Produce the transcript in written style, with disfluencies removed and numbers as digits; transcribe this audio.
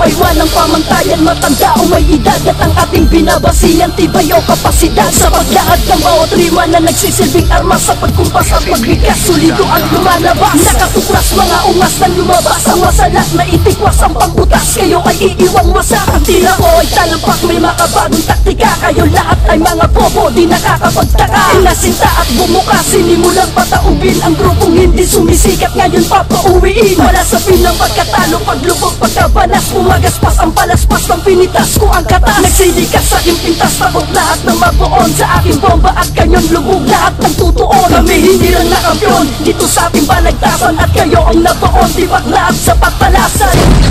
ay walang pamantayan, matanda o may edad, at ang ating binabasihan tibay o kapasidad sa paglaad ng bawat rima na nagsisilbing armas sa pagkumpas at pagbigas. Sulido ang lumalabas, nakatuklas mga ungas na lumabas, ang masalat na itikwas ang pangbutas, kayo ay iiwang wasa. Ang tira ko ay talampak, may makabagong taktika, kayo lahat ay mga bobo, di nakakapagtaka. Inasinta at bumuka, sinimulang pataubin ang grupong hindi sumisikat, ngayon papauwiin. Wala sa pinang pagkatalo, paglubog, pagkabalas, pumagaspas ang palaspas ng pinitas ko ang katas. Nagsilikas sa aking pintas, takot lahat ng mabuon sa aking bomba at kanyon, lubog lahat ng tutuon. Kami hindi lang nakampiyon dito sa ating balagtasan, at kayo ang nabaon, tibak lahat sa pagtalasan.